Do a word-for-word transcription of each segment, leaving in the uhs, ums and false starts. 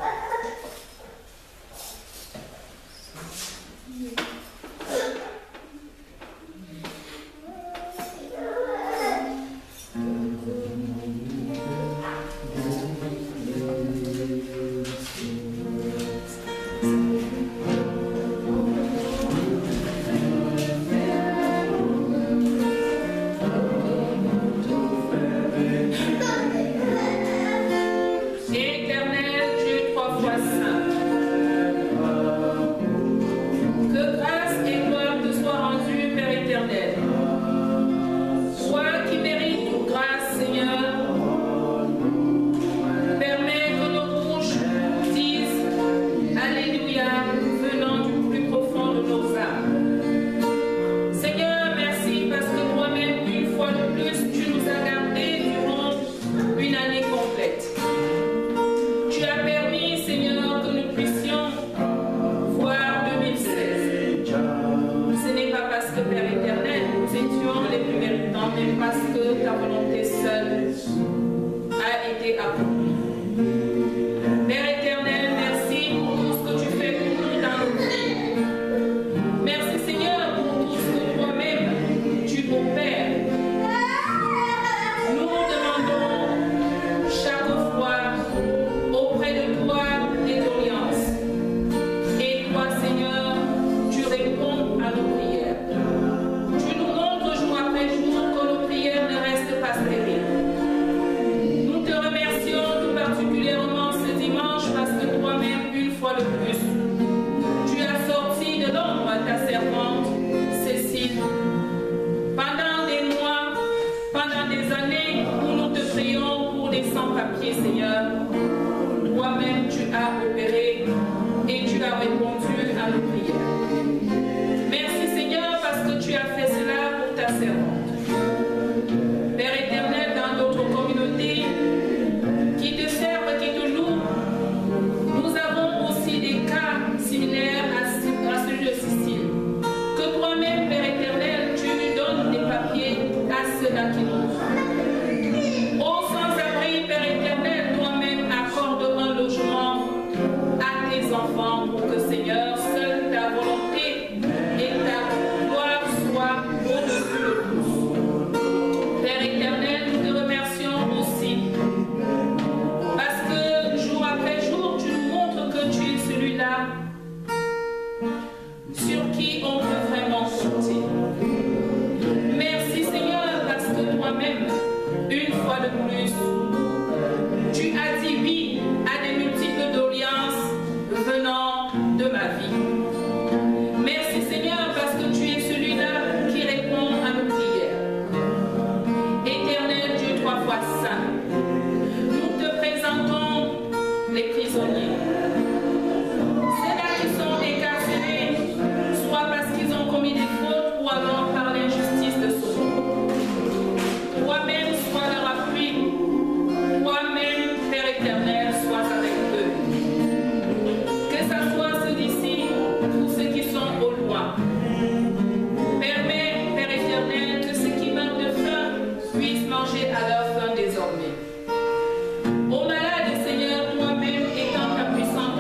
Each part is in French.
Aux malades, Seigneur, toi-même étends ta puissance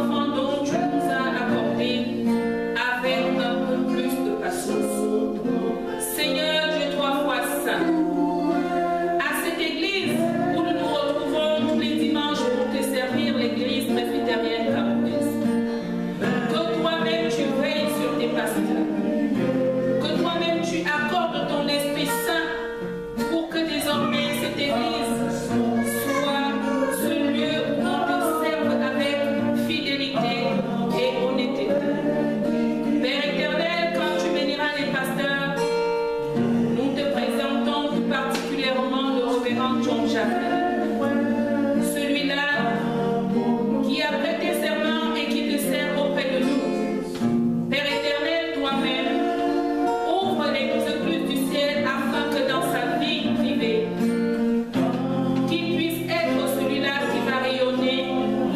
enfants dont tu nous as accordés avec un peu plus de patience. Seigneur Dieu trois fois saint, à cette église où nous nous retrouvons tous les dimanches pour te servir, l'église presbytérienne camerounaise, que toi-même tu veilles sur tes pasteurs, que toi-même tu accordes ton Esprit Saint pour que désormais cette église soit ce lieu où on te serve avec fidélité et honnêteté. Père éternel, quand tu béniras les pasteurs, nous te présentons tout particulièrement le révérend John Jacques, celui-là qui a prêté serment et qui te sert auprès de nous. Père éternel, toi-même, ouvre les écluses du ciel afin que dans sa vie privée, qu'il puisse être celui-là qui va rayonner,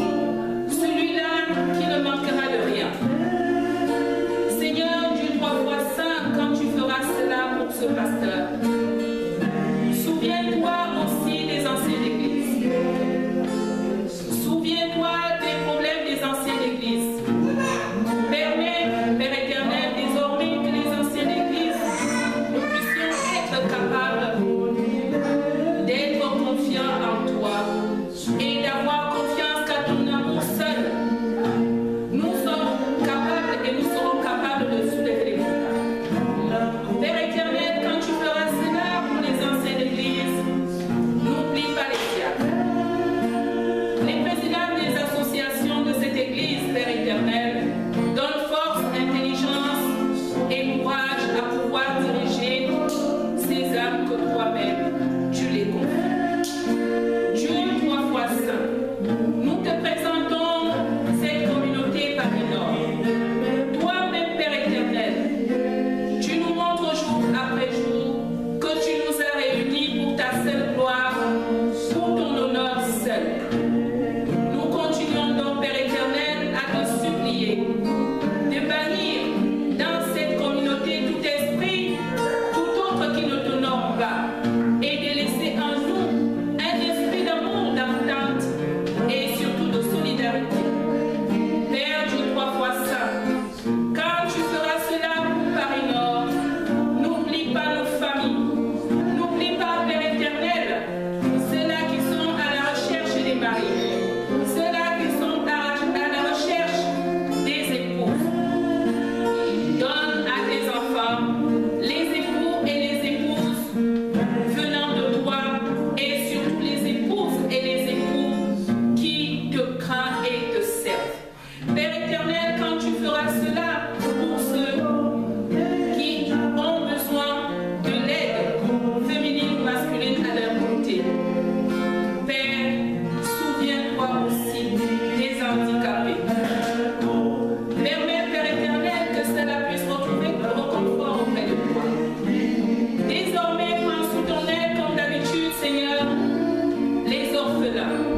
celui-là qui ne manquera de rien. Seigneur Dieu trois fois saint, quand tu feras cela pour ce pasteur, souviens-toi aussi des anciens d'église. Souviens-toi des problèmes des anciens d'église. Permets, Père éternel, désormais que les anciens d'église, nous puissions être capables d'être confiants en toi et d'avoir confiance qu'à ton amour seul, nous sommes capables et nous serons capables de soulever les montagnes. Père éternel, quand tu feras cela pour les anciens d'église, n'oublie pas les diacres. Les présidents des associations de cette église, Père éternel, donne force, intelligence et courage à pouvoir diriger ces âmes que toi-même tu les confies. Dieu trois fois saint, nous te présentons cette communauté Paris-Nord. Toi-même, Père éternel, tu nous montres jour après jour que tu nous as réunis pour ta seule gloire, pour ton honneur seul. Nous continuons donc, Père éternel, à te supplier de bannir dans cette communauté tout esprit, tout autre qui ne t'honore pas, et de laisser en nous un esprit d'amour, d'entente et surtout de solidarité. Père Dieu trois fois saint, quand tu feras cela pour Paris-Nord, n'oublie pas nos familles, n'oublie pas, Père éternel, ceux-là qui sont à la recherche des maris, ceux-là qui sont à, à la recherche des épouses. Donne à tes enfants les époux et les épouses venant de toi, et surtout les épouses et les époux qui te craignent et te servent. Père éternel, quand tu feras cela pour ceux qui ont besoin de l'aide féminine ou masculine à leur côté, Père, souviens-toi aussi des handicapés. Permets, Père éternel, que cela puisse retrouver le réconfort auprès de toi. Désormais, prends sous ton aile, comme d'habitude, Seigneur, les orphelins.